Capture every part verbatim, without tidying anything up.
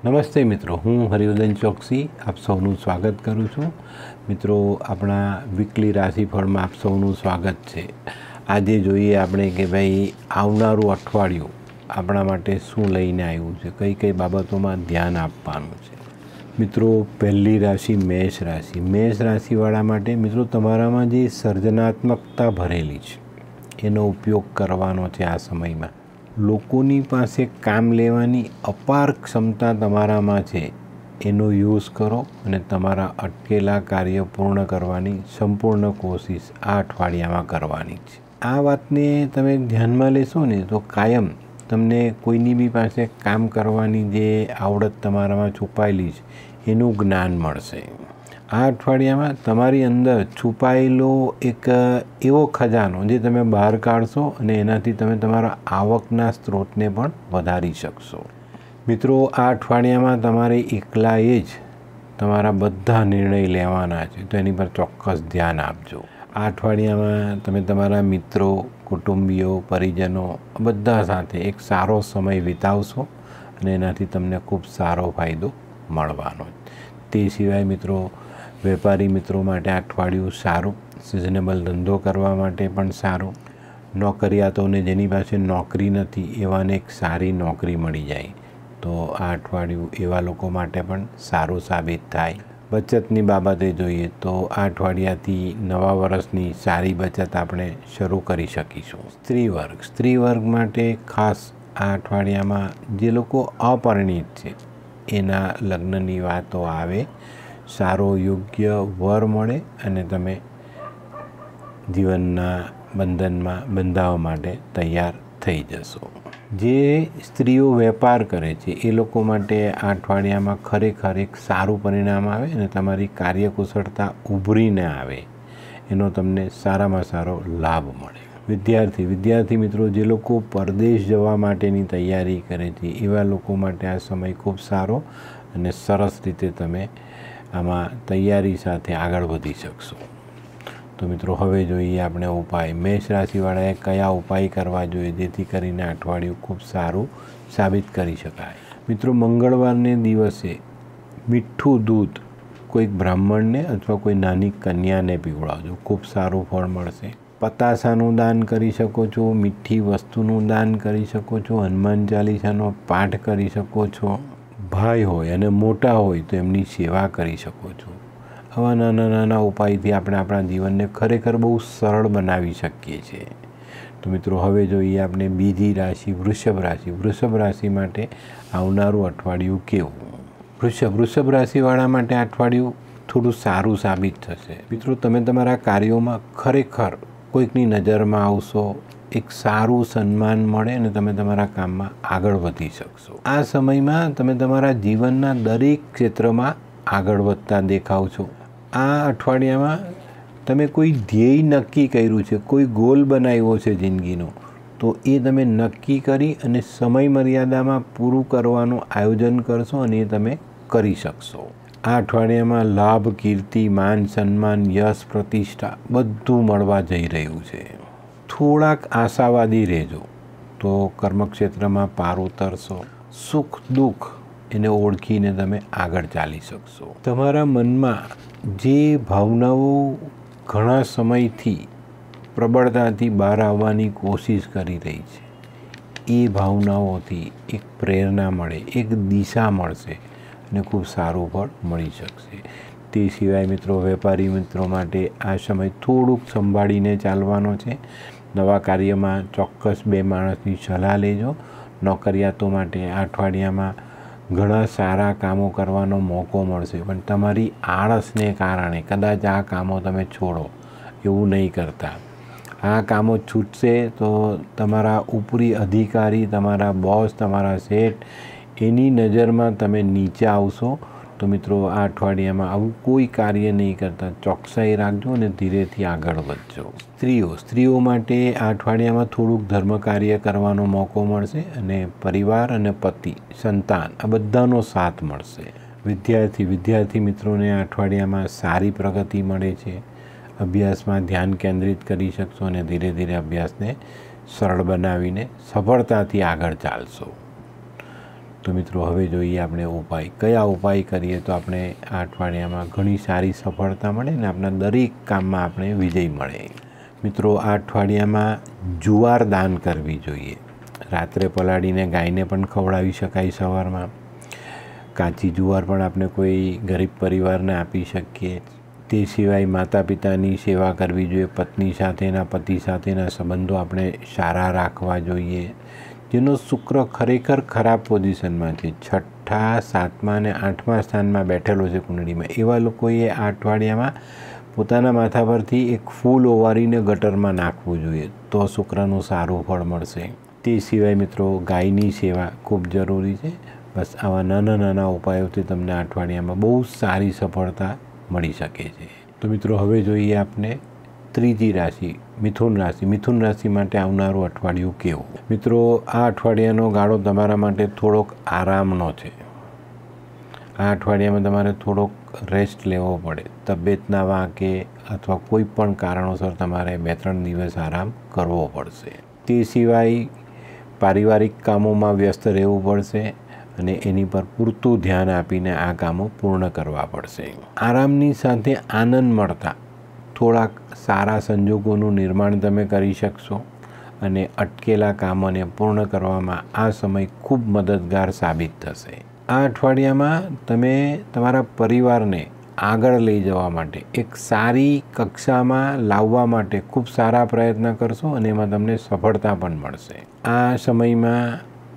નમસ્તે મિત્રો, હું હરિવર્ધન ચોકસી આપ સૌનું સ્વાગત કરું છું. મિત્રો, આપણા વીકલી રાશિફળમાં આપ સૌનું સ્વાગત છે. આજે જોઈએ આપણે કે ભાઈ આવનારું અઠવાડિયું આપણા માટે શું લઈને આવ્યું છે, કઈ કઈ બાબતોમાં ધ્યાન આપવાનું છે. મિત્રો, પહેલી રાશિ મેષ રાશિ. મેષ રાશિવાળા માટે મિત્રો તમારામાં જે સર્જનાત્મકતા ભરેલી છે એનો ઉપયોગ કરવાનો છે. આ સમયમાં લોકોની પાસે કામ લેવાની અપાર ક્ષમતા તમારામાં છે, એનો યુઝ કરો અને તમારા અટકેલા કાર્ય પૂર્ણ કરવાની સંપૂર્ણ કોશિશ આ અઠવાડિયામાં કરવાની છે. આ વાતને તમે ધ્યાનમાં લેશો ને તો કાયમ તમને કોઈની બી પાસે કામ કરવાની જે આવડત તમારામાં છુપાયેલી છે એનું જ્ઞાન મળશે. આ અઠવાડિયામાં તમારી અંદર છુપાયેલો એક એવો ખજાનો જે તમે બહાર કાઢશો અને એનાથી તમે તમારા આવકના સ્ત્રોતને પણ વધારી શકશો. મિત્રો, આ અઠવાડિયામાં તમારે એકલાએ જ તમારા બધા નિર્ણય લેવાના છે, તો એની પર ચોક્કસ ધ્યાન આપજો. આ અઠવાડિયામાં તમે તમારા મિત્રો, કુટુંબીઓ, પરિજનો બધા સાથે એક સારો સમય વિતાવશો અને એનાથી તમને ખૂબ સારો ફાયદો મળવાનો. તે સિવાય મિત્રો, વેપારી મિત્રો માટે અઠવાડિયું સારું, સિઝનેબલ ધંધો કરવા માટે પણ સારું. નોકરિયાતોને જેની પાસે નોકરી નથી એવાને એક સારી નોકરી મળી જાય તો આ અઠવાડિયું એવા લોકો માટે પણ સારું સાબિત થાય. બચતની બાબતે જોઈએ તો આ અઠવાડિયાથી નવા વર્ષની સારી બચત આપણે શરૂ કરી શકીશું. સ્ત્રી વર્ગ સ્ત્રી વર્ગ માટે ખાસ આ અઠવાડિયામાં જે લોકો અપરિણિત છે એના લગ્નની વાતો આવે, સારો યોગ્ય વર મળે અને તમે જીવનના બંધનમાં બંધાવવા માટે તૈયાર થઈ જશો. જે સ્ત્રીઓ વેપાર કરે છે એ લોકો માટે આ અઠવાડિયામાં ખરેખર એક સારું પરિણામ આવે અને તમારી કાર્યકુશળતા ઉભરીને આવે એનો તમને સારામાં સારો લાભ મળે. વિદ્યાર્થી વિદ્યાર્થી મિત્રો જે લોકો પરદેશ જવા માટેની તૈયારી કરે છે એવા લોકો માટે આ સમય ખૂબ સારો અને સરસ રીતે તમે આમાં તૈયારી સાથે આગળ વધી શકશો. તો મિત્રો, હવે જોઈએ આપણે ઉપાય. મેષ રાશિવાળાએ કયા ઉપાય કરવા જોઈએ જેથી કરીને અઠવાડિયું ખૂબ સારું સાબિત કરી શકાય. મિત્રો, મંગળવારને દિવસે મીઠું દૂધ કોઈક બ્રાહ્મણને અથવા કોઈ નાની કન્યાને પીવડાવજો, ખૂબ સારું ફળ મળશે. પતાસાનું દાન કરી શકો છો, મીઠી વસ્તુનું દાન કરી શકો છો, હનુમાન ચાલીસાનો પાઠ કરી શકો છો. ભાઈ હોય અને મોટા હોય તો એમની સેવા કરી શકો છો. આવા નાના નાના ઉપાયથી આપણે આપણા જીવનને ખરેખર બહુ સરળ બનાવી શકીએ છીએ. તો મિત્રો, હવે જોઈએ આપણે બીજી રાશિ વૃષભ રાશિ. વૃષભ રાશિ માટે આવનારું અઠવાડિયું કેવું? વૃષભ વૃષભ રાશિવાળા માટે અઠવાડિયું થોડું સારું સાબિત થશે. મિત્રો, તમે તમારા કાર્યોમાં ખરેખર કોઈકની નજરમાં આવશો, એક સારું સન્માન મળે અને તમે તમારા કામમાં આગળ વધી શકશો. આ સમયમાં તમે તમારા જીવનના દરેક ક્ષેત્રમાં આગળ વધતા દેખાવ છો. આ અઠવાડિયામાં તમે કોઈ ધ્યેય નક્કી કર્યું છે, કોઈ ગોલ બનાવ્યો છે જિંદગીનો, તો એ તમે નક્કી કરી અને સમય મર્યાદામાં પૂરું કરવાનું આયોજન કરશો અને એ તમે કરી શકશો. આ અઠવાડિયામાં લાભ, કીર્તિ, માન, સન્માન, યશ, પ્રતિષ્ઠા બધું મળવા જઈ રહ્યું છે. થોડાક આશાવાદી રહેજો તો કર્મક્ષેત્રમાં પાર ઉતરશો. સુખ દુઃખ એને ઓળખીને તમે આગળ ચાલી શકશો. તમારા મનમાં જે ભાવનાઓ ઘણા સમયથી પ્રબળતાથી બહાર આવવાની કોશિશ કરી રહી છે એ ભાવનાઓથી એક પ્રેરણા મળે, એક દિશા મળશે અને ખૂબ સારું ફળ મળી શકશે. તે સિવાય મિત્રો, વેપારી મિત્રો માટે આ સમય થોડુંક સંભાળીને ચાલવાનો છે. નવા કાર્યમાં ચોક્કસ બે માણસની સલાહ લેજો. નોકરિયાતો માટે આ અઠવાડિયામાં ઘણા સારા કામો કરવાનો મોકો મળશે, પણ તમારી આળસને કારણે કદાચ આ કામો તમે છોડો, એવું નહીં કરતા. આ કામો છૂટશે તો તમારા ઉપરી અધિકારી, તમારા બોસ, તમારા શેઠ એની નજરમાં તમે નીચે આવશો. તો મિત્રો, આ અઠવાડિયામાં આવું કોઈ કાર્ય નહીં કરતા, ચોકસાઈ રાખજો અને ધીરેથી આગળ વધજો. સ્ત્રીઓ સ્ત્રીઓ માટે આ અઠવાડિયામાં થોડુંક ધર્મ કાર્ય કરવાનો મોકો મળશે અને પરિવાર અને પતિ, સંતાન આ બધાનો સાથ મળશે. વિદ્યાર્થી વિદ્યાર્થી મિત્રોને આ અઠવાડિયામાં સારી પ્રગતિ મળે છે. અભ્યાસમાં ધ્યાન કેન્દ્રિત કરી શકશો અને ધીરે ધીરે અભ્યાસને સરળ બનાવીને સફળતાથી આગળ ચાલશો. તો મિત્રો હવે જોઈએ આપણે ઉપાય, કયા ઉપાય કરીએ તો આપણે આ અઠવાડિયામાં ઘણી સારી સફળતા મળે ને આપણા દરેક કામમાં આપણે વિજય મળે। મિત્રો આ અઠવાડિયામાં જુવાર દાન કરવી જોઈએ। રાત્રે પલાળીને ગાયને પણ ખવડાવી શકાય સવારમાં। કાચી જુવાર પણ આપણે કોઈ ગરીબ પરિવારને આપી શકીએ। તે સિવાય માતા પિતાની સેવા કરવી જોઈએ। પત્ની સાથેના પતિ સાથેના સંબંધો આપણે સારા રાખવા જોઈએ। જેનો શુક્ર ખરેખર ખરાબ પોઝિશનમાં છે, છઠ્ઠા સાતમા અને આઠમા સ્થાનમાં બેઠેલો છે કુંડળીમાં, એવા લોકોએ આ અઠવાડિયામાં પોતાના માથા પરથી એક ફૂલ ઓવારીને ગટરમાં નાખવું જોઈએ, તો શુક્રનું સારું ફળ મળશે। તે સિવાય મિત્રો ગાયની સેવા ખૂબ જરૂરી છે। બસ આવા નાના નાના ઉપાયોથી તમને આ અઠવાડિયામાં બહુ સારી સફળતા મળી શકે છે। તો મિત્રો હવે જોઈએ આપણે ત્રીજી રાશિ મિથુન રાશિ। મિથુન રાશિ માટે આવનારું અઠવાડિયું કેવું? મિત્રો આ અઠવાડિયાનો ગાળો તમારા માટે થોડોક આરામનો છે। આ અઠવાડિયામાં તમારે થોડોક રેસ્ટ લેવો પડે। તબિયતના વાંકે અથવા કોઈ પણ કારણોસર તમારે બે ત્રણ દિવસ આરામ કરવો પડશે। તે સિવાય પારિવારિક કામોમાં વ્યસ્ત રહેવું પડશે અને એની પર પૂરતું ધ્યાન આપીને આ કામો પૂર્ણ કરવા પડશે। આરામની સાથે આનંદ મળતા થોડાક સારા સંજોગોનું નિર્માણ તમે કરી શકશો અને અટકેલા કામોને પૂર્ણ કરવામાં આ સમય ખૂબ મદદગાર સાબિત થશે। આ અઠવાડિયામાં તમે તમારા પરિવારને આગળ લઈ જવા માટે, એક સારી કક્ષામાં લાવવા માટે ખૂબ સારા પ્રયત્ન કરશો અને એમાં તમને સફળતા પણ મળશે। આ સમયમાં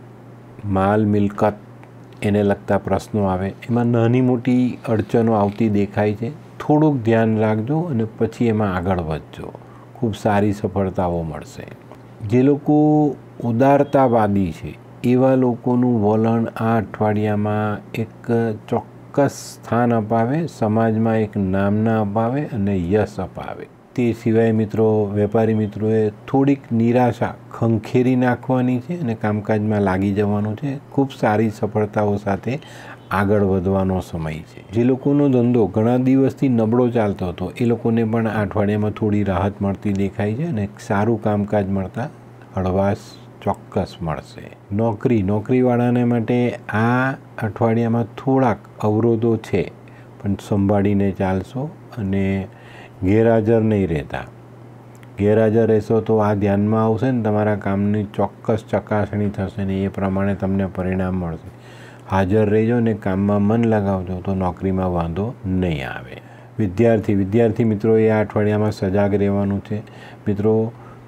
માલ મિલકત એને લગતા પ્રશ્નો આવે, એમાં નાની મોટી અડચણો આવતી દેખાય છે। થોડુંક ધ્યાન રાખજો અને પછી એમાં આગળ વધજો, ખૂબ સારી સફળતાઓ મળશે। જે લોકો ઉદારતાવાદી છે એવા લોકોનું વલણ આ અઠવાડિયામાં એક ચોક્કસ સ્થાન અપાવે, સમાજમાં એક નામના અપાવે અને યશ અપાવે। તે સિવાય મિત્રો વેપારી મિત્રોએ થોડીક નિરાશા ખંખેરી નાખવાની છે અને કામકાજમાં લાગી જવાનું છે। ખૂબ સારી સફળતાઓ સાથે આગળ વધવાનો સમય છે। જે લોકોનો ધંધો ઘણા દિવસથી નબળો ચાલતો હતો એ લોકોને પણ આ અઠવાડિયામાં થોડી રાહત મળતી દેખાય છે અને સારું કામકાજ મળતા હળવાશ ચોક્કસ મળશે। નોકરી નોકરીવાળાને માટે આ અઠવાડિયામાં થોડાક અવરોધો છે, પણ સંભાળીને ચાલશો અને ગેરહાજર નહીં રહેતા। ગેરહાજર રહેશો તો આ ધ્યાનમાં આવશે ને તમારા કામની ચોક્કસ ચકાસણી થશે ને એ પ્રમાણે તમને પરિણામ મળશે। હાજર રહેજો ને કામમાં મન લગાવજો તો નોકરીમાં વાંધો નહીં આવે। વિદ્યાર્થી વિદ્યાર્થી મિત્રોએ આ અઠવાડિયામાં સજાગ રહેવાનું છે। મિત્રો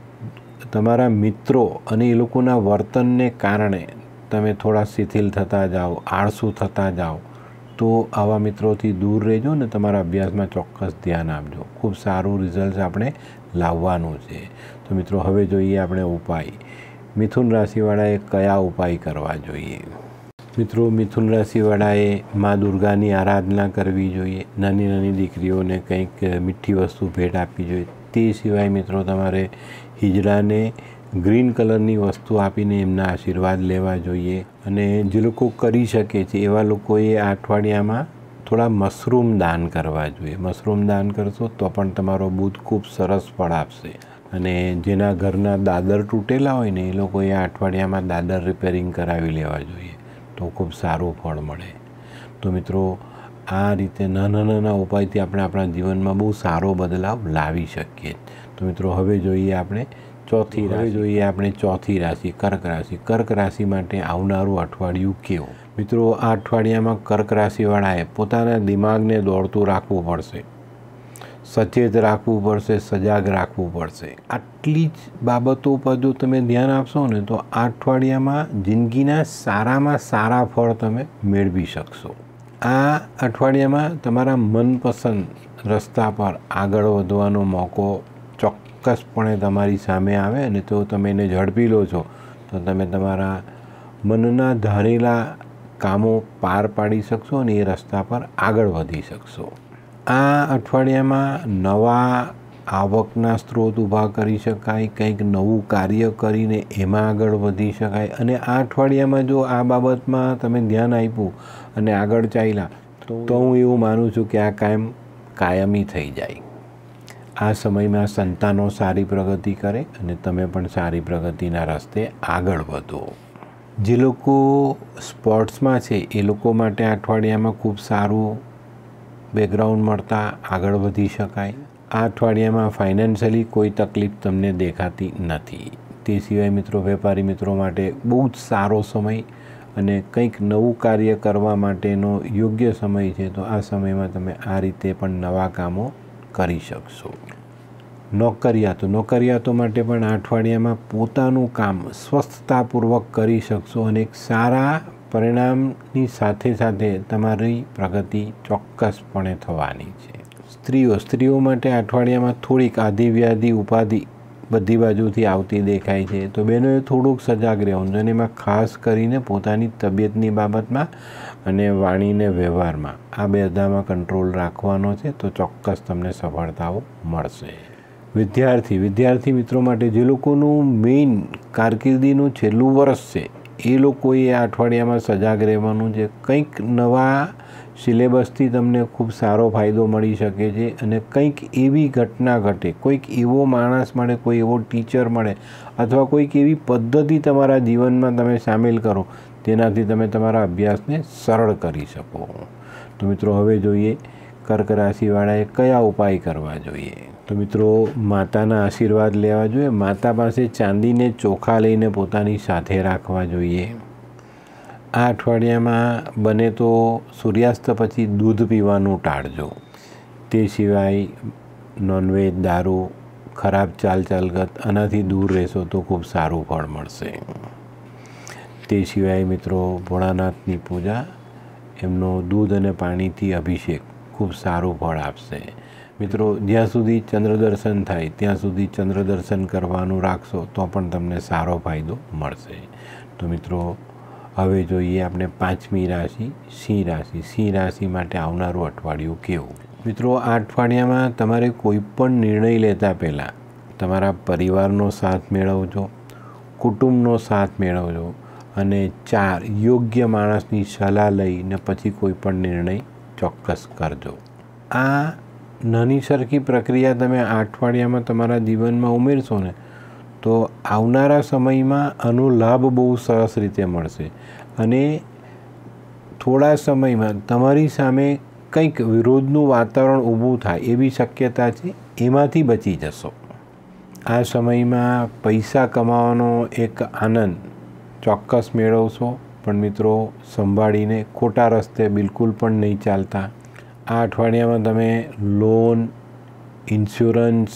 તમારા મિત્રો અને એ લોકોના વર્તનને કારણે તમે થોડા શિથિલ થતા જાઓ, આળસુ થતા જાઓ, તો આવા મિત્રોથી દૂર રહેજો ને તમારા અભ્યાસમાં ચોક્કસ ધ્યાન આપજો। ખૂબ સારું રિઝલ્ટ આપણે લાવવાનું છે। તો મિત્રો હવે જોઈએ આપણે ઉપાય, મિથુન રાશિવાળાએ કયા ઉપાય કરવા જોઈએ? મિત્રો મિથુન રાશિવાળાએ મા દુર્ગાની આરાધના કરવી જોઈએ। નાની નાની દીકરીઓને કંઈક મીઠી વસ્તુ ભેટ આપવી જોઈએ। તે સિવાય મિત્રો તમારે હિજડાને ગ્રીન કલરની વસ્તુ આપીને એમના આશીર્વાદ લેવા જોઈએ। અને જે લોકો કરી શકે છે એવા લોકોએ આ અઠવાડિયામાં થોડા મશરૂમ દાન કરવા જોઈએ। મશરૂમ દાન કરશો તો પણ તમારો બુધ ખૂબ સરસ ફળ આપશે। અને જેના ઘરના દાદર તૂટેલા હોય ને એ લોકોએ આ અઠવાડિયામાં દાદર રિપેરિંગ કરાવી લેવા જોઈએ, તો ખૂબ સારું ફળ મળે। તો મિત્રો આ રીતે નાના નાના ઉપાયથી આપણે આપણા જીવનમાં બહુ સારો બદલાવ લાવી શકીએ। તો મિત્રો હવે જોઈએ આપણે ચોથી રાશિ જોઈએ આપણે ચોથી રાશિ કર્ક રાશિ। કર્ક રાશિ માટે આવનારું અઠવાડિયું કેવું? મિત્રો આ અઠવાડિયામાં કર્ક રાશિવાળાએ પોતાના દિમાગને દોડતું રાખવું પડશે, સચેત રાખવું પડશે, સજાગ રાખવું પડશે। આટલી જ બાબતો પર જો તમે ધ્યાન આપશો ને તો આ અઠવાડિયામાં જિંદગીના સારામાં સારા ફળ તમે મેળવી શકશો। આ અઠવાડિયામાં તમારા મનપસંદ રસ્તા પર આગળ વધવાનો મોકો ચોક્કસપણે તમારી સામે આવે અને તો તમે એને ઝડપી લો છો તો તમે તમારા મનના ધારેલા કામો પાર પાડી શકશો અને એ રસ્તા પર આગળ વધી શકશો। આ અઠવાડિયામાં નવા આવકના સ્ત્રોત ઊભા કરી શકાય, કંઈક નવું કાર્ય કરીને એમાં આગળ વધી શકાય। અને આ અઠવાડિયામાં જો આ બાબતમાં તમે ધ્યાન આપ્યું અને આગળ ચાલ્યા તો હું એવું માનું છું કે આ કાયમ કાયમી થઈ જાય। આ સમયમાં સંતાનો સારી પ્રગતિ કરે અને તમે પણ સારી પ્રગતિના રસ્તે આગળ વધો। જે લોકો સ્પોર્ટ્સમાં છે એ લોકો માટે અઠવાડિયામાં ખૂબ સારું બેકગ્રાઉન્ડ મળતા આગળ વધી શકાય. આ અઠવાડિયામાં ફાઇનાન્શિયલી કોઈ તકલીફ તમને દેખાતી નથી. તે સિવાય મિત્રો વેપારી મિત્રો માટે બહુ જ સારો સમય અને કંઈક નવું કાર્ય કરવા માટેનો યોગ્ય સમય છે. તો આ સમયમાં તમે આ રીતે પણ નવા કામો કરી શકશો. નોકરિયાતો નોકરિયાતો માટે પણ આ અઠવાડિયામાં પોતાનું કામ સ્વસ્થતાપૂર્વક કરી શકશો અને એક સારા પરિણામની સાથે સાથે તમારી પ્રગતિ ચોક્કસપણે થવાની છે. સ્ત્રીઓ સ્ત્રીઓ માટે અઠવાડિયામાં થોડીક આધિ વ્યાધિ ઉપાધિ બધી બાજુથી આવતી દેખાય છે. તો બહેનોએ થોડુંક સજાગ રહેવું જોઈએ અને એમાં ખાસ કરીને પોતાની તબિયતની બાબતમાં અને વાણીને વ્યવહારમાં આ બધામાં કંટ્રોલ રાખવાનો છે. તો ચોક્કસ તમને સફળતાઓ મળશે. વિદ્યાર્થી વિદ્યાર્થી મિત્રો માટે જે લોકોનું મેઇન કારકિર્દીનું છેલ્લું વર્ષ છે એ લોકોએ આ અઠવાડિયામાં સજાગ રહેવાનું છે. કંઈક નવા સિલેબસથી તમને ખૂબ સારો ફાયદો મળી શકે છે અને કંઈક એવી ઘટના ઘટે, કોઈક એવો માણસ મળે, કોઈ એવો ટીચર મળે અથવા કોઈક એવી પદ્ધતિ તમારા જીવનમાં તમે સામેલ કરો તેનાથી તમે તમારા અભ્યાસને સરળ કરી શકો. તો મિત્રો હવે જોઈએ કર્ક રાશિવાળાએ કયા ઉપાય કરવા જોઈએ. તો મિત્રો માતાના આશીર્વાદ લેવા જોઈએ. માતા પાસે ચાંદીને ચોખા લઈને પોતાની સાથે રાખવા જોઈએ. આ અઠવાડિયામાં બને તો સૂર્યાસ્ત પછી દૂધ પીવાનું ટાળજો. તે સિવાય નોનવેજ, દારૂ, ખરાબ ચાલ ચાલગત આનાથી દૂર રહેશો તો ખૂબ સારું ફળ મળશે. તે સિવાય મિત્રો ભોળાનાથની પૂજા, એમનો દૂધ અને પાણીથી અભિષેક ખૂબ સારું ફળ આપશે. મિત્રો જ્યાં સુધી ચંદ્ર દર્શન થાય ત્યાં સુધી ચંદ્ર દર્શન કરવાનું રાખશો તો પણ તમને સારો ફાયદો મળશે. તો મિત્રો હવે જોઈએ આપણે પાંચમી રાશિ સિંહ રાશિ. સિંહ રાશિ માટે આવનારું અઠવાડિયું કેવું. મિત્રો આ અઠવાડિયામાં તમારે કોઈ પણ નિર્ણય લેતા પહેલાં તમારા પરિવારનો સાથ મેળવજો, કુટુંબનો સાથ મેળવજો અને ચાર યોગ્ય માણસની સલાહ લઈને પછી કોઈ પણ નિર્ણય ચોક્કસ કરજો. આ નાની સરખી પ્રક્રિયા તમે આ અઠવાડિયામાં તમારા જીવનમાં ઉમેરશો ને તો આવનારા સમયમાં આનો લાભ બહુ સરસ રીતે મળશે અને થોડા સમયમાં તમારી સામે કંઈક વિરોધનું વાતાવરણ ઊભું થાય એવી શક્યતા છે, એમાંથી બચી જશો. આ સમયમાં પૈસા કમાવાનો એક આનંદ ચોક્કસ મેળવશો, પણ મિત્રો સંભાળીને ખોટા રસ્તે બિલકુલ પણ નહીં ચાલતા. આ અઠવાડિયામાં તમે લોન, ઇન્સ્યોરન્સ,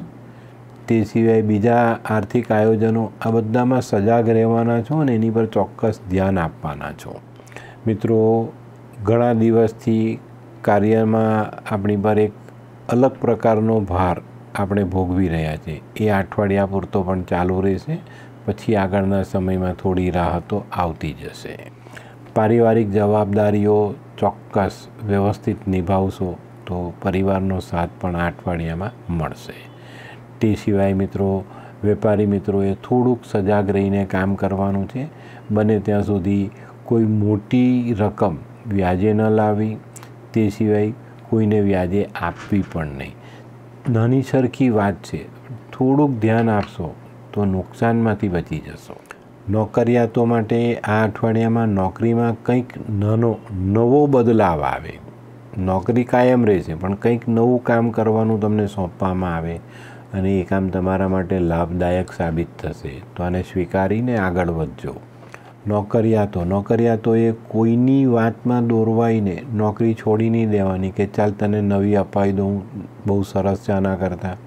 તે સિવાય બીજા આર્થિક આયોજનો આ બધામાં સજાગ રહેવાના છો અને એની પર ચોક્કસ ધ્યાન આપવાના છો. મિત્રો ઘણા દિવસથી કાર્યમાં આપણી પર એક અલગ પ્રકારનો ભાર આપણે ભોગવી રહ્યા છે. એ અઠવાડિયા પૂરતો પણ ચાલુ રહેશે, પછી આગળના સમયમાં થોડી રાહતો આવતી જશે. પારિવારિક જવાબદારીઓ ચોક્કસ વ્યવસ્થિત નિભાવશો તો પરિવારનો સાથ પણ આ અઠવાડિયામાં મળશે. તે સિવાય મિત્રો વેપારી મિત્રોએ થોડુંક સજાગ રહીને કામ કરવાનું છે. બને ત્યાં સુધી કોઈ મોટી રકમ વ્યાજે ન લાવવી, તે સિવાય કોઈને વ્યાજે આપવી પણ નહીં. નાની સરખી વાત છે, થોડુંક ધ્યાન આપશો તો નુકસાનમાંથી બચી જશો. નોકરિયાતો માટે આ અઠવાડિયામાં નોકરીમાં કંઈક નાનો નવો બદલાવ આવે. નોકરી કાયમ રહેશે પણ કંઈક નવું કામ કરવાનું તમને સોંપવામાં આવે અને એ કામ તમારા માટે લાભદાયક સાબિત થશે. તો આને સ્વીકારીને આગળ વધજો. નોકરિયાતો નોકરિયાતોએ કોઈની વાતમાં દોરવાઈને નોકરી છોડી નહીં દેવાની કે ચાલ તને નવી અપાવી દઉં, બહુ સરસ છે આના કરતાં.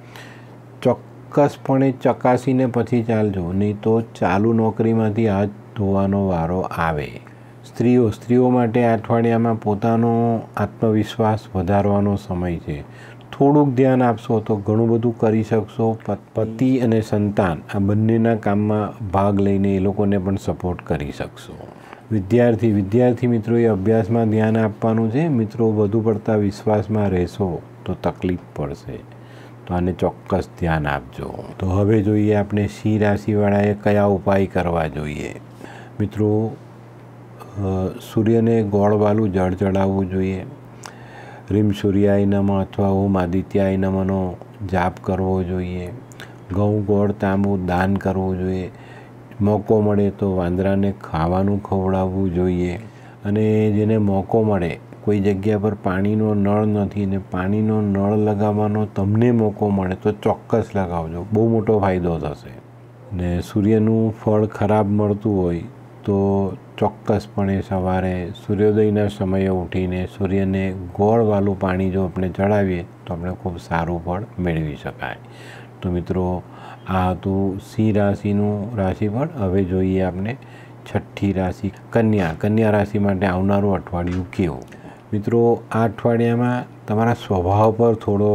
ચોક્કસપણે ચકાસીને પછી ચાલજો, નહીં તો ચાલુ નોકરીમાંથી હાથ ધોવાનો વારો આવે. સ્ત્રીઓ સ્ત્રીઓ માટે આ અઠવાડિયામાં પોતાનો આત્મવિશ્વાસ વધારવાનો સમય છે. થોડુંક ધ્યાન આપશો તો ઘણું બધું કરી શકશો. પતિ અને સંતાન આ બંનેના કામમાં ભાગ લઈને એ લોકોને પણ સપોર્ટ કરી શકશો. વિદ્યાર્થી વિદ્યાર્થી મિત્રોએ અભ્યાસમાં ધ્યાન આપવાનું છે. મિત્રો વધુ પડતા વિશ્વાસમાં રહેશો તો તકલીફ પડશે, તો આને ચોક્કસ ધ્યાન આપજો. તો હવે જોઈએ આપણે સિંહ રાશિવાળાએ કયા ઉપાય કરવા જોઈએ. મિત્રો સૂર્યને ગોળવાળું જળ ચડાવવું જોઈએ. રીમ સૂર્યાય નમઃ અથવા ઓમ આદિત્યાય નમઃનો જાપ કરવો જોઈએ. ઘઉં, ગોળ, તાંબુ દાન કરવું જોઈએ. મોકો મળે તો વાંદરાને ખાવાનું ખવડાવવું જોઈએ। અને જેને મોકો મળે, કોઈ જગ્યા પર પાણીનો નળ નથી ને પાણીનો નળ લગાવવાનો તમને મોકો મળે તો ચોક્કસ લગાવજો, બહુ મોટો ફાયદો થશે। ને સૂર્યનું ફળ ખરાબ મળતું હોય તો ચોક્કસપણે સવારે સૂર્યોદયના સમયે ઉઠીને સૂર્યને ગોળવાળું પાણી જો આપણે ચડાવીએ તો આપણે ખૂબ સારું ફળ મેળવી શકાય। તો મિત્રો, આ હતું સિંહ રાશિનું રાશિફળ। હવે જોઈએ આપણે છઠ્ઠી રાશિ કન્યા। કન્યા રાશિ માટે આવનારું અઠવાડિયું કેવું? મિત્રો, આ અઠવાડિયામાં તમારા સ્વભાવ પર થોડો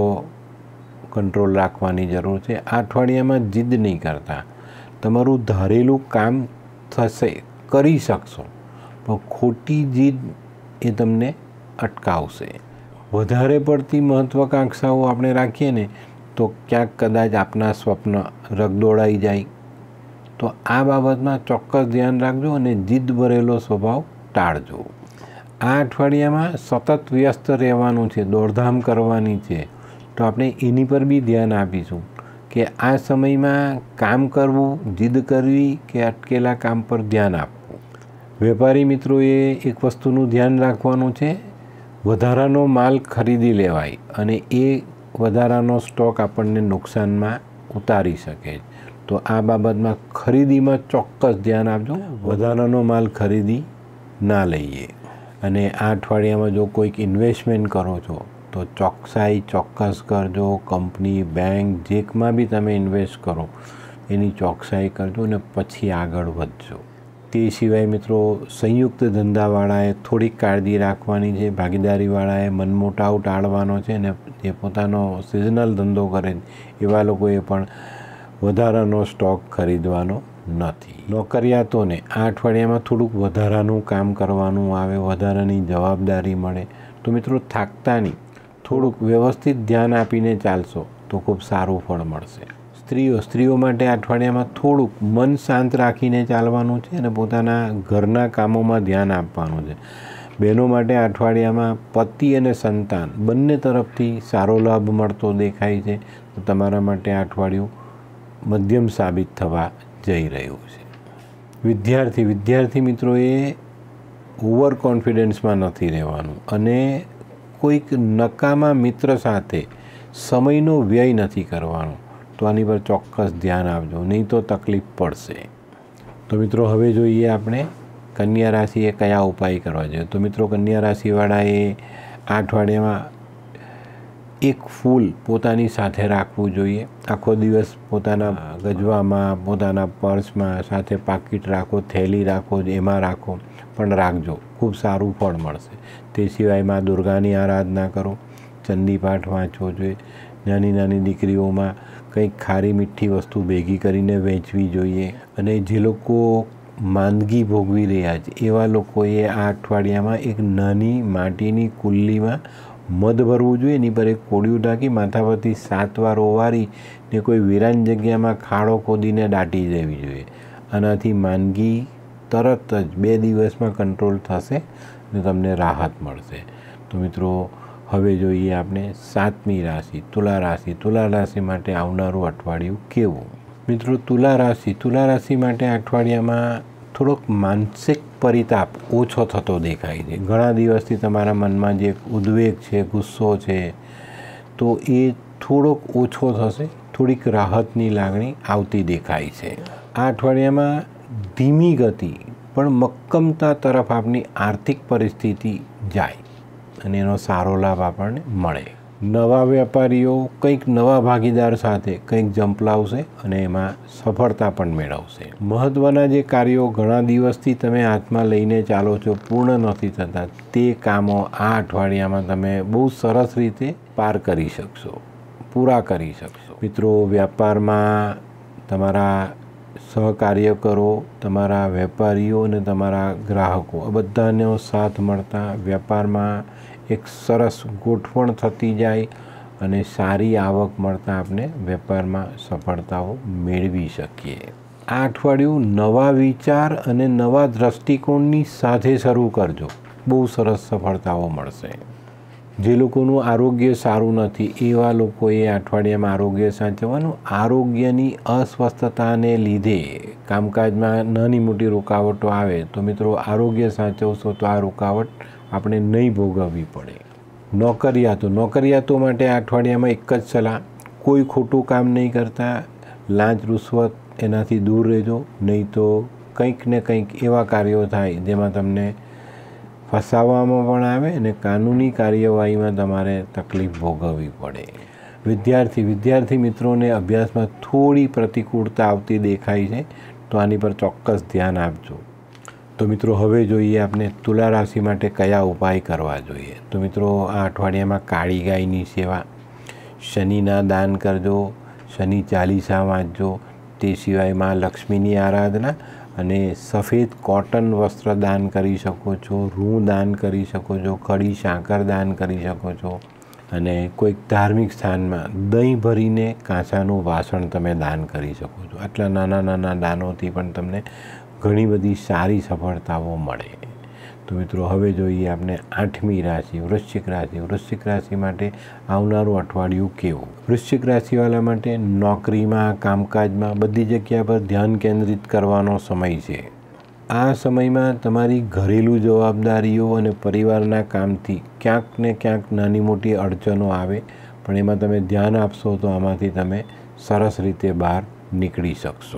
કંટ્રોલ રાખવાની જરૂર છે। આ અઠવાડિયામાં જીદ નહીં કરતા, તમારું ધારેલું કામ થશે, કરી શકશો, પણ ખોટી જીદ એ તમને અટકાવશે। વધારે પડતી મહત્વાકાંક્ષાઓ આપણે રાખીએ ને તો ક્યાંક કદાચ આપના સ્વપ્ન રગદોળાઈ જાય। તો આ બાબતમાં ચોક્કસ ધ્યાન રાખજો અને જીદ ભરેલો સ્વભાવ ટાળજો। આ અઠવાડિયામાં સતત વ્યસ્ત રહેવાનું છે, દોડધામ કરવાની છે, તો આપણે એની પર બી ધ્યાન આપીશું કે આ સમયમાં કામ કરવું, જીદ કરવી કે અટકેલા કામ પર ધ્યાન આપવું। વેપારી મિત્રોએ એક વસ્તુનું ધ્યાન રાખવાનું છે, વધારાનો માલ ખરીદી લેવાય અને એ વધારાનો સ્ટોક આપણને નુકસાનમાં ઉતારી શકે। તો આ બાબતમાં ખરીદીમાં ચોક્કસ ધ્યાન આપજો, વધારાનો માલ ખરીદી ના લઈએ। અને આ અઠવાડિયામાં જો કોઈક ઇન્વેસ્ટમેન્ટ કરો છો તો ચોકસાઈ ચોક્કસ કરજો। કંપની, બેંક, જેમાં બી તમે ઇન્વેસ્ટ કરો એની ચોકસાઈ કરજો અને પછી આગળ વધજો। તે સિવાય મિત્રો, સંયુક્ત ધંધાવાળાએ થોડીક કાળજી રાખવાની છે, ભાગીદારીવાળાએ મનમોટાવ ટાળવાનો છે અને જે પોતાનો સિઝનલ ધંધો કરે એવા લોકોએ પણ વધારાનો સ્ટોક ખરીદવાનો નથી। નોકરિયાતોને આ અઠવાડિયામાં થોડુંક વધારાનું કામ કરવાનું આવે, વધારાની જવાબદારી મળે, તો મિત્રો થાકતા નહીં, થોડુંક વ્યવસ્થિત ધ્યાન આપીને ચાલશો તો ખૂબ સારું ફળ મળશે। સ્ત્રીઓ સ્ત્રીઓ માટે આ અઠવાડિયામાં થોડુંક મન શાંત રાખીને ચાલવાનું છે અને પોતાના ઘરના કામોમાં ધ્યાન આપવાનું છે। બહેનો માટે આ અઠવાડિયામાં પતિ અને સંતાન બંને તરફથી સારો લાભ મળતો દેખાય છે। તો તમારા માટે આ અઠવાડિયું મધ્યમ સાબિત થવા જઈ રહ્યું છે। વિદ્યાર્થી વિદ્યાર્થી મિત્રોએ ઓવર કોન્ફિડન્સમાં નથી રહેવાનું અને કોઈક નકામા મિત્ર સાથે સમયનો વ્યય નથી કરવાનો। તો આની પર ચોક્કસ ધ્યાન આપજો, નહીં તો તકલીફ પડશે। તો મિત્રો, હવે જોઈએ આપણે કન્યા રાશિએ કયા ઉપાય કરવા જોઈએ। તો મિત્રો, કન્યા રાશિવાળાએ આ અઠવાડિયામાં એક ફૂલ પોતાની સાથે રાખવું જોઈએ। આખો દિવસ પોતાના ગજવામાં, પોતાના પર્સમાં સાથે પાકીટ રાખો, થેલી રાખો, એમાં રાખો, પણ રાખજો, ખૂબ સારું ફળ મળશે। તે સિવાય મા દુર્ગાની આરાધના કરો, ચંડી પાઠ વાંચવો જોઈએ। નાની નાની દીકરીઓમાં કંઈક ખારી મીઠી વસ્તુ ભેગી કરીને વેચવી જોઈએ। અને જે લોકો માંદગી ભોગવી રહ્યા છે એવા લોકોએ આ અઠવાડિયામાં એક નાની માટીની કુલ્લીમાં મધ ભરવું જોઈએ, એની પર એક કોડિયું ઢાંકી માથા પરથી સાત વાર ઓવારી ને કોઈ વિરાન જગ્યામાં ખાડો ખોદીને દાટી દેવી જોઈએ। આનાથી માંદગી તરત જ બે દિવસમાં કંટ્રોલ થશે ને તમને રાહત મળશે। તો મિત્રો, હવે જોઈએ આપણે સાતમી રાશિ તુલા રાશિ। તુલા રાશિ માટે આવનારું અઠવાડિયું કેવું? મિત્રો, તુલા રાશિ તુલા રાશિ માટે અઠવાડિયામાં થોડોક માનસિક પરિતાપ ઓછો થતો દેખાય છે। ઘણા દિવસથી તમારા મનમાં જે ઉદ્વેગ છે, ગુસ્સો છે, તો એ થોડોક ઓછો થશે, થોડીક રાહતની લાગણી આવતી દેખાય છે। આ અઠવાડિયામાં ધીમી ગતિ પણ મક્કમતા તરફ આપની આર્થિક પરિસ્થિતિ જાય અને એનો સારો લાભ આપણને મળે। નવા વેપારીઓ કંઈક નવા ભાગીદાર સાથે કંઈક ઝંપલાવશે અને એમાં સફળતા પણ મેળવશે। મહત્ત્વના જે કાર્યો ઘણા દિવસથી તમે હાથમાં લઈને ચાલો છો, પૂર્ણ નથી થતા, તે કામો આ અઠવાડિયામાં તમે બહુ સરસ રીતે પાર કરી શકશો, પૂરા કરી શકશો। મિત્રો, વ્યાપારમાં તમારા સહકાર્યકરો, તમારા વેપારીઓ અને તમારા ગ્રાહકો આ બધાનો સાથ મળતા વેપારમાં એક સરસ ગોઠવણ થતી જાય અને સારી આવક મળતા આપણે વેપારમાં સફળતાઓ મેળવી શકીએ। આ અઠવાડિયું નવા વિચાર અને નવા દૃષ્ટિકોણની સાથે શરૂ કરજો, બહુ સરસ સફળતાઓ મળશે। જે લોકોનું આરોગ્ય સારું નથી એવા લોકોએ અઠવાડિયામાં આરોગ્ય સાચવવાનું. આરોગ્યની અસ્વસ્થતાને લીધે કામકાજમાં નાની મોટી રૂકાવટો આવે તો મિત્રો આરોગ્ય સાચવશો તો આ રૂકાવટ આપણે નહીં ભોગવવી પડે. નોકરિયાતો નોકરિયાતો માટે આ અઠવાડિયામાં એક જ સલાહ, કોઈ ખોટું કામ નહીં કરતા, લાંચ રૂશ્વત એનાથી દૂર રહેજો, નહીં તો કંઈક ને કંઈક એવા કાર્યો થાય જેમાં તમને ફસાવવામાં પણ આવે અને કાનૂની કાર્યવાહીમાં તમારે તકલીફ ભોગવવી પડે. વિદ્યાર્થી વિદ્યાર્થી મિત્રોને અભ્યાસમાં થોડી પ્રતિકૂળતા આવતી દેખાય છે તો આની પર ચોક્કસ ધ્યાન આપજો. તો મિત્રો હવે જોઈએ આપણે તુલા રાશિ માટે કયા ઉપાય કરવા જોઈએ. તો મિત્રો આ અઠવાડિયામાં કાળી ગાયની સેવા, શનિના દાન કરજો, શનિ ચાલીસા વાંચજો, તે સિવાય માં લક્ષ્મીની આરાધના અને સફેદ કોટન વસ્ત્ર દાન કરી શકો છો, રૂં દાન કરી શકો છો, ખડી સાકર દાન કરી શકો છો અને કોઈક ધાર્મિક સ્થાનમાં દહીં ભરીને કાંસાનું વાસણ તમે દાન કરી શકો છો. આટલા નાના નાના દાનોથી પણ તમને ઘણી બધી સારી સફળતાઓ મળે. તો મિત્રો હવે જોઈએ આપણે આઠમી રાશિ વૃશ્ચિક રાશિ. વૃશ્ચિક રાશિ માટે આવનારું અઠવાડિયું કેવું? વૃશ્ચિક રાશિવાળા માટે નોકરીમાં, કામકાજમાં બધી જગ્યા પર ધ્યાન કેન્દ્રિત કરવાનો સમય છે. આ સમયમાં તમારી ઘરેલું જવાબદારીઓ અને પરિવારના કામથી ક્યાંક ને ક્યાંક નાની મોટી અડચણો આવે, પણ એમાં તમે ધ્યાન આપશો તો આમાંથી તમે સરસ રીતે બહાર નીકળી શકશો.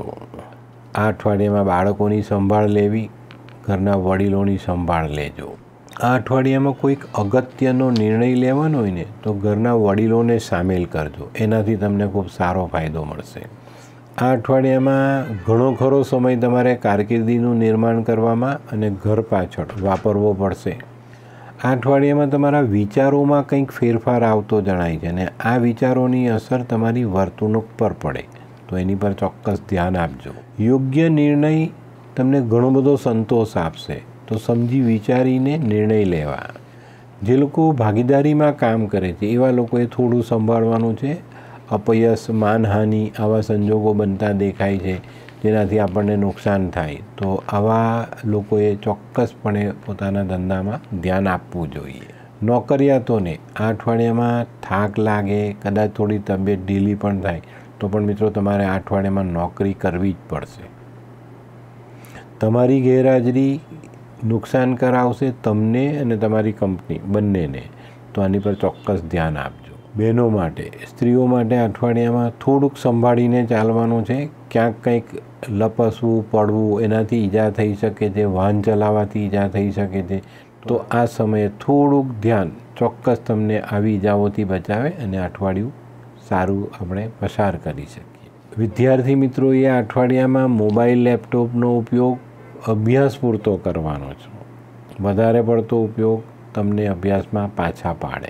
આ અઠવાડિયામાં બાળકોની સંભાળ લેવી, ઘરના વડીલોની સંભાળ લેજો. આ અઠવાડિયામાં કોઈક અગત્યનો નિર્ણય લેવાનો હોય ને તો ઘરના વડીલોને સામેલ કરજો, એનાથી તમને ખૂબ સારો ફાયદો મળશે. આ અઠવાડિયામાં ઘણો ખરો સમય તમારે કારકિર્દીનું નિર્માણ કરવામાં અને ઘર પાછળ વાપરવો પડશે. આ અઠવાડિયામાં તમારા વિચારોમાં કંઈક ફેરફાર આવતો જણાય છે અને આ વિચારોની અસર તમારી વર્તણૂક પર પડે, તો એની પર ચોક્કસ ધ્યાન આપજો. યોગ્ય નિર્ણય તમને ઘણો બધો સંતોષ આપશે, તો સમજી વિચારીને નિર્ણય લેવા. જે લોકો ભાગીદારીમાં કામ કરે છે એવા લોકોએ થોડું સંભાળવાનું છે. અપયશ, માનહાનિ આવા સંજોગો બનતા દેખાય છે જેનાથી આપણને નુકસાન થાય, તો આવા લોકોએ ચોક્કસપણે પોતાના ધંધામાં ધ્યાન આપવું જોઈએ. નોકરિયાતોને આ અઠવાડિયામાં થાક લાગે, કદાચ થોડી તબિયત ઢીલી પણ થાય તો પણ મિત્રો તમારે આ અઠવાડિયામાં નોકરી કરવી જ પડશે. તમારી ગેરહાજરી નુકસાન કરાવશે તમને અને તમારી કંપની બંનેને, તો આની પર ચોક્કસ ધ્યાન આપજો. બહેનો માટે, સ્ત્રીઓ માટે અઠવાડિયામાં થોડુંક સંભાળીને ચાલવાનું છે. ક્યાંક કંઈક લપસવું, પડવું એનાથી ઈજા થઈ શકે છે, વાહન ચલાવવાથી ઈજા થઈ શકે છે, તો આ સમયે થોડુંક ધ્યાન ચોક્કસ તમને આવી ઈજાઓથી બચાવે અને અઠવાડિયું સારું આપણે પસાર કરી શકીએ. વિદ્યાર્થી મિત્રોએ આ અઠવાડિયામાં મોબાઈલ, લેપટોપનો ઉપયોગ અભ્યાસ પૂરતો કરવાનો છે. વધારે પડતો ઉપયોગ તમને અભ્યાસમાં પાછા પાડે.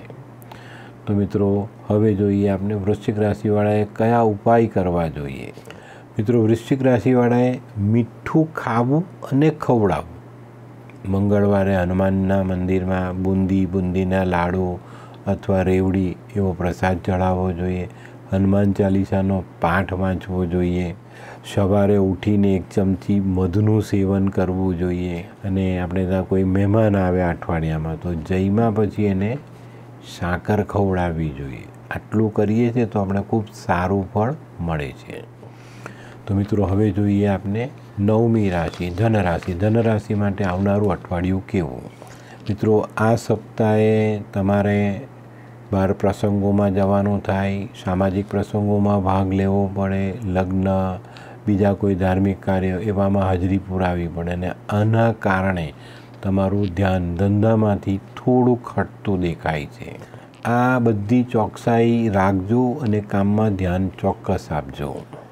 તો મિત્રો હવે જોઈએ આપણે વૃશ્ચિક રાશિવાળાએ કયા ઉપાય કરવા જોઈએ. મિત્રો વૃશ્ચિક રાશિવાળાએ મીઠું ખાવું અને ખવડાવવું. મંગળવારે હનુમાનના મંદિરમાં બુંદી, બુંદીના લાડુ અથવા રેવડી એવો પ્રસાદ ચડાવવો જોઈએ. હનુમાન ચાલીસાનો પાઠ વાંચવો જોઈએ. સવારે ઉઠીને એક ચમચી મધનું સેવન કરવું જોઈએ. અને આપણે ત્યાં કોઈ મહેમાન આવે અઠવાડિયામાં તો જમ્યા પછી એને સાકર ખવડાવવી જોઈએ. આટલું કરીએ છીએ તો આપણે ખૂબ સારું ફળ મળે છે. તો મિત્રો હવે જોઈએ આપણે નવમી રાશિ ધનરાશિ. ધનરાશિ માટે આવનારું અઠવાડિયું કેવું? મિત્રો આ સપ્તાહે તમારે બહાર પ્રસંગોમાં જવાનું થાય, સામાજિક પ્રસંગોમાં ભાગ લેવો પડે, લગ્ન, બીજા કોઈ ધાર્મિક કાર્ય એવામાં હાજરી પુરાવવી પડે અને આના કારણે તમારું ધ્યાન ધંધામાંથી થોડુંક હટતું દેખાય છે. આ બધી ચોકસાઈ રાખજો અને કામમાં ધ્યાન ચોક્કસ આપજો.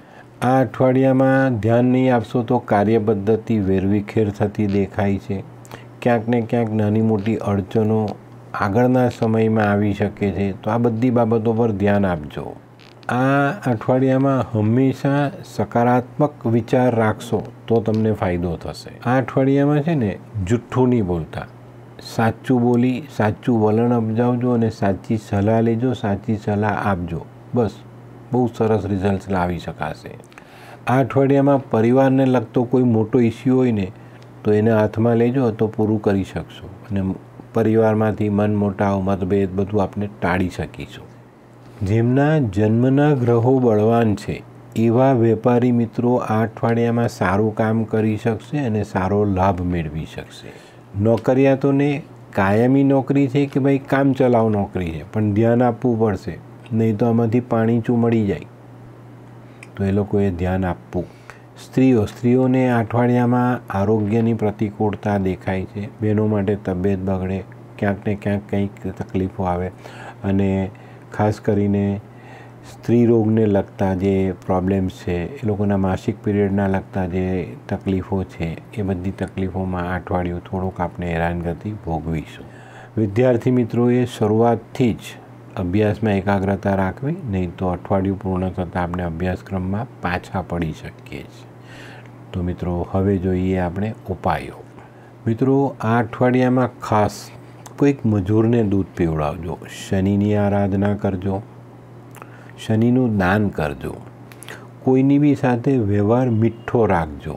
આ અઠવાડિયામાં ધ્યાન નહીં આપશો તો કાર્ય પદ્ધતિ વેરવિખેર થતી દેખાય છે. ક્યાંક ને ક્યાંક નાની મોટી અડચણો આગળના સમયમાં આવી શકે છે, તો આ બધી બાબતો પર ધ્યાન આપજો. આ અઠવાડિયામાં હંમેશા સકારાત્મક વિચાર રાખશો તો તમને ફાયદો થશે. આ અઠવાડિયામાં છે ને જુઠ્ઠું નહીં બોલતા, સાચું બોલી સાચું વલણ અપનાવજો અને સાચી સલાહ લેજો, સાચી સલાહ આપજો. બસ બહુ સરસ રિઝલ્ટ લાવી શકાશે. આ અઠવાડિયામાં પરિવારને લગતો કોઈ મોટો ઇસ્યુ હોય ને તો એને હાથમાં લેજો તો પૂરું કરી શકશો. અને પરિવારમાંથી મનમોટાવ, મતભેદ બધું આપણે ટાળી શકીશું. જેમના જન્મના ગ્રહો બળવાન છે એવા વેપારી મિત્રો આ અઠવાડિયામાં સારું કામ કરી શકશે અને સારો લાભ મેળવી શકશે. નોકરિયાતોને કાયમી નોકરી છે કે ભાઈ કામ ચલાવ નોકરી છે, પણ ધ્યાન આપવું પડશે, નહીં તો આમાંથી પાણીચું મળી જાય, તો એ લોકોએ ધ્યાન આપવું. સ્ત્રીઓ સ્ત્રીઓને આ અઠવાડિયામાં આરોગ્યની પ્રતિકૂળતા દેખાય છે. બહેનો માટે તબિયત બગડે, ક્યાંક ને ક્યાંક કંઈક તકલીફો આવે, અને ખાસ કરીને સ્ત્રી રોગને લગતા જે પ્રોબ્લેમ્સ છે, એ લોકોના માસિક પીરિયડના લગતા જે તકલીફો છે, એ બધી તકલીફોમાં આ અઠવાડિયું થોડુંક આપણે હેરાનગતિ ભોગવીશું. વિદ્યાર્થી મિત્રોએ શરૂઆતથી જ અભ્યાસમાં એકાગ્રતા રાખવી, નહીં તો અઠવાડિયું પૂર્ણ થતાં આપણે અભ્યાસક્રમમાં પાછા પડી શકીએ છીએ. તો મિત્રો હવે જોઈએ આપણે ઉપાયો. મિત્રો આ અઠવાડિયામાં ખાસ કોઈક મજૂરને દૂધ પીવડાવજો, શનિની આરાધના કરજો, શનિનું દાન કરજો, કોઈની બી સાથે વ્યવહાર મીઠો રાખજો.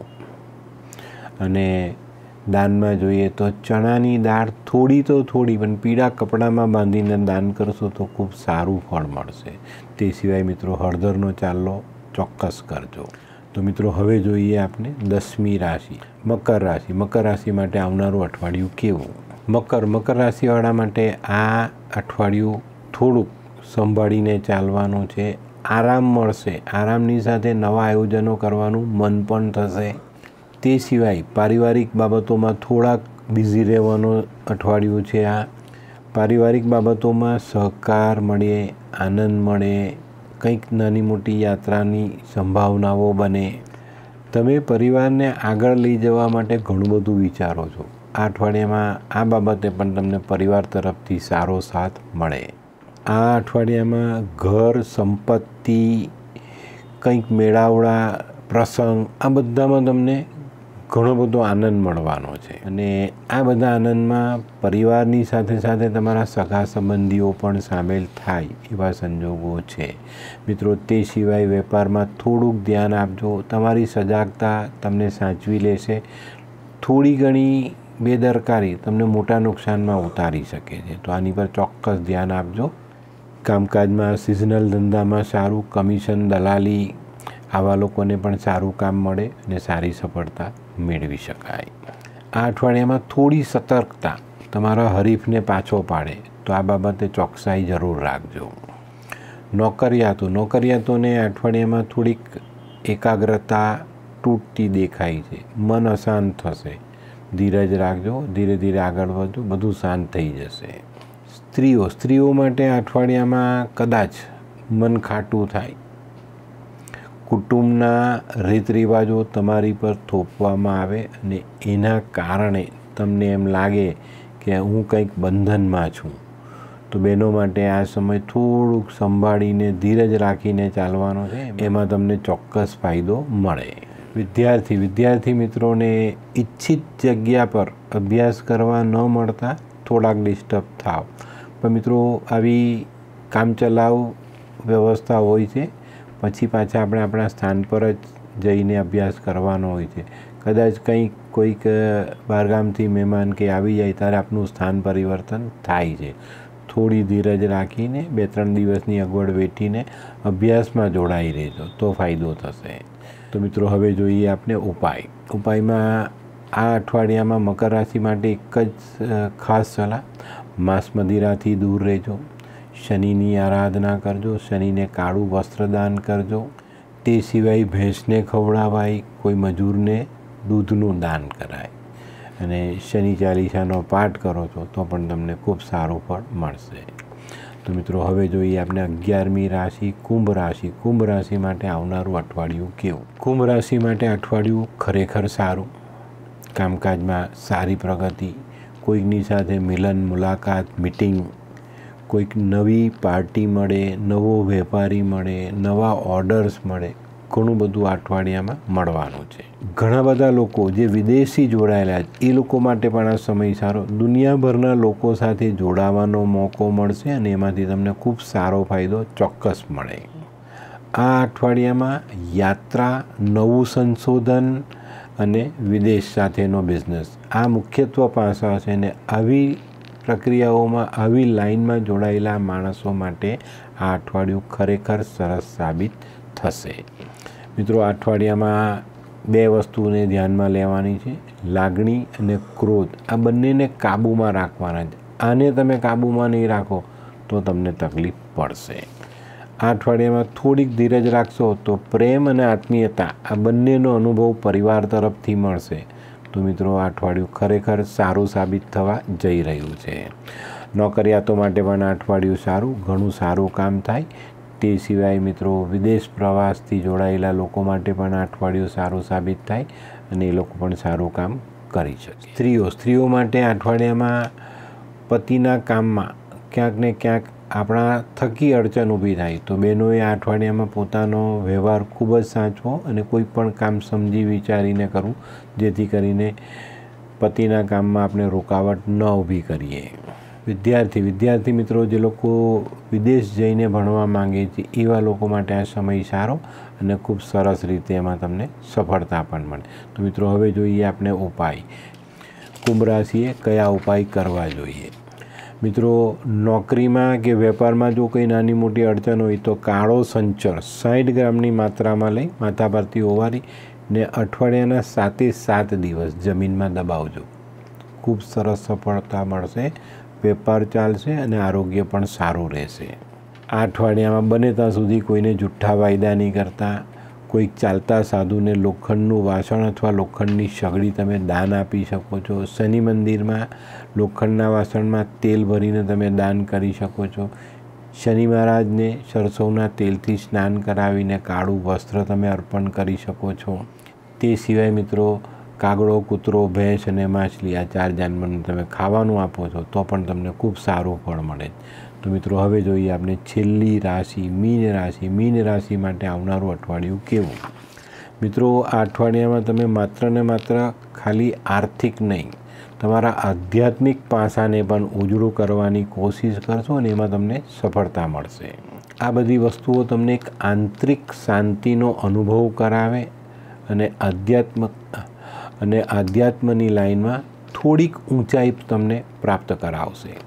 અને દાનમાં જોઈએ તો ચણાની દાળ થોડી તો થોડી પણ પીળા કપડામાં બાંધીને દાન કરશો તો ખૂબ સારું ફળ મળશે. તે સિવાય મિત્રો હળદરનો ચાલો ચોક્કસ કરજો. તો મિત્રો હવે જોઈએ આપણે દસમી રાશિ મકર રાશિ. મકર રાશિ માટે આવનારું અઠવાડિયું કેવું? મકર મકર રાશિવાળા માટે આ અઠવાડિયું થોડુંક સંભાળીને ચાલવાનું છે. આરામ મળશે, આરામની સાથે નવા આયોજનો કરવાનું મન પણ થશે. તે સિવાય પારિવારિક બાબતોમાં થોડાક બિઝી રહેવાનું અઠવાડિયું છે. આ પારિવારિક બાબતોમાં સહકાર મળે, આનંદ મળે, કંઈક નાની મોટી યાત્રાની સંભાવનાઓ બને. તમે પરિવારને આગળ લઈ જવા માટે ઘણું બધું વિચારો છો. આ અઠવાડિયામાં આ બાબતે પણ તમને પરિવાર તરફથી સારો સાથ મળે. આ અઠવાડિયામાં ઘર, સંપત્તિ, કંઈક મેળાવડા, પ્રસંગ, આ બધામાં તમને ઘણો બધો આનંદ મળવાનો છે. અને આ બધા આનંદમાં પરિવારની સાથે સાથે તમારા સગા સંબંધીઓ પણ સામેલ થાય એવા સંજોગો છે. મિત્રો તે સિવાય વેપારમાં થોડુંક ધ્યાન આપજો. તમારી સજાગતા તમને સાચવી લેશે. થોડી ઘણી બેદરકારી તમને મોટા નુકસાનમાં ઉતારી શકે છે, તો આની પર ચોક્કસ ધ્યાન આપજો. કામકાજમાં, સિઝનલ ધંધામાં સારું કમિશન, દલાલી, આવા લોકોને પણ સારું કામ મળે અને સારી સફળતા મેળવી શકાય. આ અઠવાડિયામાં થોડી સતર્કતા તમારા હરીફને પાછો પાડે, તો આ બાબતે ચોકસાઈ જરૂર રાખજો. નોકરિયાતો નોકરિયાતોને આ અઠવાડિયામાં થોડીક એકાગ્રતા તૂટતી દેખાય છે. મન અશાંત થશે. ધીરજ રાખજો, ધીરે ધીરે આગળ વધજો, બધું શાંત થઈ જશે. સ્ત્રીઓ સ્ત્રીઓ માટે આ અઠવાડિયામાં કદાચ મન ખાટું થાય. કુટુંબના રીત રિવાજો તમારી પર થોપવામાં આવે અને એના કારણે તમને એમ લાગે કે હું કંઈક બંધનમાં છું. તો બહેનો માટે આ સમય થોડુંક સંભાળીને ધીરજ રાખીને ચાલવાનો છે, એમાં તમને ચોક્કસ ફાયદો મળે. વિદ્યાર્થી વિદ્યાર્થી મિત્રોને ઈચ્છિત જગ્યા પર અભ્યાસ કરવા ન મળતા થોડાક ડિસ્ટર્બ થાવ, પણ મિત્રો આવી કામચલાઉ વ્યવસ્થા હોય છે. પછી પાછા આપણે આપણા સ્થાન પર જ જઈને અભ્યાસ કરવાનો હોય છે. કદાચ કંઈક કોઈક બહારગામથી મહેમાન કે આવી જાય ત્યારે આપનું સ્થાન પરિવર્તન થાય છે. થોડી ધીરજ રાખીને બે ત્રણ દિવસની અગવડ વેઠીને અભ્યાસમાં જોડાઈ રહેજો તો ફાયદો થશે. તો મિત્રો હવે જોઈએ આપણે ઉપાય. ઉપાયમાં આ અઠવાડિયામાં મકર રાશિ માટે એક જ ખાસ સલાહ, માંસ મદિરાથી દૂર રહેજો. શનિની આરાધના કરજો, શનિને કાળું વસ્ત્રદાન કરજો. તે સિવાય ભેંસને ખવડાવાય, કોઈ મજૂરને દૂધનું દાન કરાય અને શનિ ચાલીસાનો પાઠ કરો છો તો પણ તમને ખૂબ સારું ફળ મળશે. તો મિત્રો હવે જોઈએ આપણે અગિયારમી રાશિ કુંભ રાશિ. કુંભ રાશિ માટે આવનારું અઠવાડિયું કેવું? કુંભ રાશિ માટે અઠવાડિયું ખરેખર સારું. કામકાજમાં સારી પ્રગતિ, કોઈકની સાથે મિલન, મુલાકાત, મિટિંગ, કોઈક નવી પાર્ટી મળે, નવો વેપારી મળે, નવા ઓર્ડર્સ મળે, ઘણું બધું આ અઠવાડિયામાં મળવાનું છે. ઘણા બધા લોકો જે વિદેશી જોડાયેલા એ લોકો માટે પણ આ સમય સારો. દુનિયાભરના લોકો સાથે જોડાવાનો મોકો મળશે અને એમાંથી તમને ખૂબ સારો ફાયદો ચોક્કસ મળે. આ અઠવાડિયામાં યાત્રા, નવું સંશોધન અને વિદેશ સાથેનો બિઝનેસ આ મુખ્યત્વ પાસા છે. અને આવી પ્રક્રિયાઓમાં આવી લાઇનમાં જોડાયેલા માણસો માટે આ અઠવાડિયું ખરેખર સરસ સાબિત થશે। મિત્રો, આ અઠવાડિયામાં બે વસ્તુને ધ્યાનમાં લેવાની છે, લાગણી અને ક્રોધ। આ બંનેને કાબૂમાં રાખવાના છે। આને તમે કાબૂમાં નહીં રાખો તો તમને તકલીફ પડશે। આ અઠવાડિયામાં થોડીક ધીરજ રાખશો તો પ્રેમ અને આત્મીયતા આ બંનેનો અનુભવ પરિવાર તરફથી મળશે। તો મિત્રો, આ અઠવાડિયું ખરેખર સારું સાબિત થવા જઈ રહ્યું છે। નોકરિયાતો માટે પણ આ અઠવાડિયું સારું, ઘણું સારું કામ થાય। તે સિવાય મિત્રો, વિદેશ પ્રવાસથી જોડાયેલા લોકો માટે પણ આ અઠવાડિયું સારું સાબિત થાય અને એ લોકો પણ સારું કામ કરી શકે। સ્ત્રીઓ સ્ત્રીઓ માટે આ અઠવાડિયામાં પતિના કામમાં ક્યાંક ને ક્યાંક આપણા થકી અડચણ ઊભી થાય તો બહેનોએ આ અઠવાડિયામાં પોતાનો વ્યવહાર ખૂબ જ સાચવો અને કોઈ પણ કામ સમજી વિચારીને કરવું, જેથી કરીને પતિના કામમાં આપણે રૂકાવટ ન ઊભી કરીએ। વિદ્યાર્થી વિદ્યાર્થી મિત્રો, જે લોકો વિદેશ જઈને ભણવા માંગે છે એવા લોકો માટે આ સમય સારો અને ખૂબ સરસ રીતે એમાં તમને સફળતા પણ મળે। તો મિત્રો, હવે જોઈએ આપણે ઉપાય। કુંભ રાશિએ કયા ઉપાય કરવા જોઈએ? મિત્રો, નોકરીમાં કે વેપારમાં જો કંઈ નાની મોટી અડચણ હોય તો કાળો સંચળ સાઠ ગ્રામની માત્રામાં લઈ માથા પરથી ઓવારી ને અઠવાડિયાના સાતે સાત દિવસ જમીનમાં દબાવજો। ખૂબ સરસ સફળતા મળશે, વેપાર ચાલશે અને આરોગ્ય પણ સારું રહેશે। આ અઠવાડિયામાં બને ત્યાં સુધી કોઈને જુઠ્ઠા વાયદા નહીં કરતા। કોઈક ચાલતા સાધુને લોખંડનું વાસણ અથવા લોખંડની સગડી તમે દાન આપી શકો છો। શનિ મંદિરમાં લોખંડના વાસણમાં તેલ ભરીને તમે દાન કરી શકો છો। શનિ મહારાજને સરસવના તેલથી સ્નાન કરાવીને કાળું વસ્ત્ર તમે અર્પણ કરી શકો છો। તે સિવાય મિત્રો, કાગડો, કૂતરો, ભેંસ અને માછલી આ ચાર જાનવરને તમે ખાવાનું આપો છો તો પણ તમને ખૂબ સારું ફળ મળે। તો મિત્રો, હવે જોઈએ આપણે છેલ્લી રાશિ મીન રાશિ। મીન રાશિ માટે આવનારું અઠવાડિયું કેવું? મિત્રો, આ અઠવાડિયામાં તમે માત્ર ને માત્ર ખાલી આર્થિક નહીં, તમારા આધ્યાત્મિક પાસાને પણ ઉજળું કરવાની કોશિશ કરશો અને એમાં તમને સફળતા મળશે। આ બધી વસ્તુઓ તમને એક આંતરિક શાંતિનો અનુભવ કરાવે અને આધ્યાત્મ અને આધ્યાત્મની લાઈનમાં થોડીક ઊંચાઈ તમને પ્રાપ્ત કરાવશે।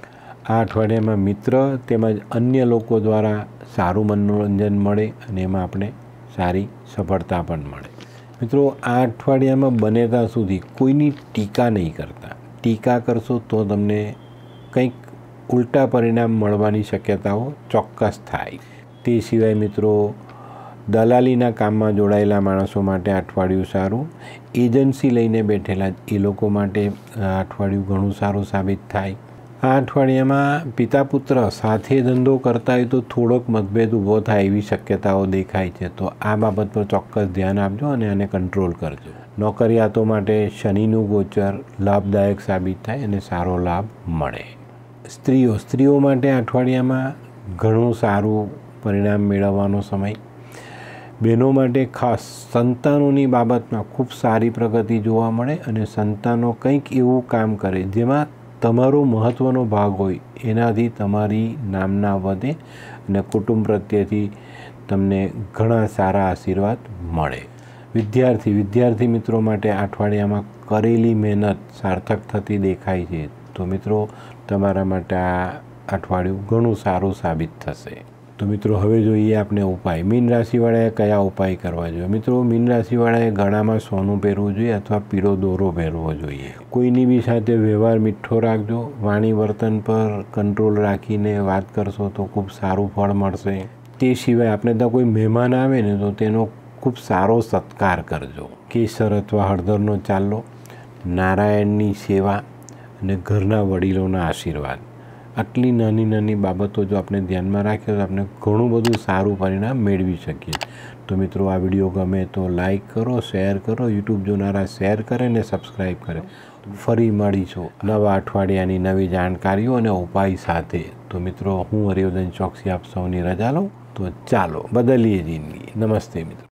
આ અઠવાડિયામાં મિત્ર તેમજ અન્ય લોકો દ્વારા સારું મનોરંજન મળે અને એમાં આપણે સારી સફળતા પણ મળે। મિત્રો, આ અઠવાડિયામાં બને ત્યાં સુધી કોઈની ટીકા નહીં કરતા। ટીકા કરશો તો તમને કંઈક ઉલટા પરિણામ મળવાની શક્યતાઓ ચોક્કસ થાય। તે સિવાય મિત્રો, દલાલીના કામમાં જોડાયેલા માણસો માટે અઠવાડિયું સારું। એજન્સી લઈને બેઠેલા એ લોકો માટે આ અઠવાડિયું ઘણું સારું સાબિત થાય। આ અઠવાડિયામાં પિતા પુત્ર સાથે ધંધો કરતા હોય તો થોડોક મતભેદ ઊભો થાય એવી શક્યતાઓ દેખાય છે। તો આ બાબત પર ચોક્કસ ધ્યાન આપજો અને આને કંટ્રોલ કરજો। નોકરિયાતો માટે શનિનું ગોચર લાભદાયક સાબિત થાય અને સારો લાભ મળે। સ્ત્રીઓ સ્ત્રીઓ માટે અઠવાડિયામાં ઘણું સારું પરિણામ મેળવવાનો સમય। બહેનો માટે ખાસ સંતાનોની બાબતમાં ખૂબ સારી પ્રગતિ જોવા મળે અને સંતાનો કંઈક એવું કામ કરે જેમાં તમારો મહત્ત્વનો ભાગ હોય, એનાથી તમારી નામના વધે અને કુટુંબ પ્રત્યેથી તમને ઘણા સારા આશીર્વાદ મળે। વિદ્યાર્થી વિદ્યાર્થી મિત્રો માટે અઠવાડિયામાં કરેલી મહેનત સાર્થક થતી દેખાય છે। તો મિત્રો, તમારા માટે આ અઠવાડિયું ઘણું સારું સાબિત થશે। તો મિત્રો, હવે જોઈએ આપણે ઉપાય। મીન રાશિવાળાએ કયા ઉપાય કરવા જોઈએ? મિત્રો, મીન રાશિવાળાએ ગળામાં સોનું પહેરવું જોઈએ અથવા પીળો દોરો પહેરવો જોઈએ। કોઈની બી સાથે વ્યવહાર મીઠો રાખજો। વાણી વર્તન પર કંટ્રોલ રાખીને વાત કરશો તો ખૂબ સારું ફળ મળશે। તે સિવાય આપણે ત્યાં કોઈ મહેમાન આવે ને તો તેનો ખૂબ સારો સત્કાર કરજો। કેસર અથવા હળદરનો ચાલો, નારાયણની સેવા અને ઘરના વડીલોના આશીર્વાદ, આટલી નાની નાની બાબતો જો આપણે ધ્યાનમાં રાખીએ તો આપણે ઘણું બધું સારું પરિણામ મેળવી શકીએ। તો મિત્રો, આ વિડીયો ગમે તો લાઈક કરો, શેર કરો, યુટ્યુબ જોનારા શેર કરે ને સબસ્ક્રાઈબ કરે। ફરી મળીશું નવા અઠવાડિયાની નવી જાણકારીઓ અને ઉપાય સાથે। તો મિત્રો, હું હરિવર્ધન ચોકસી આપ સૌની રજા લઉં। તો ચાલો બદલીએ જિંદગી। નમસ્તે મિત્રો।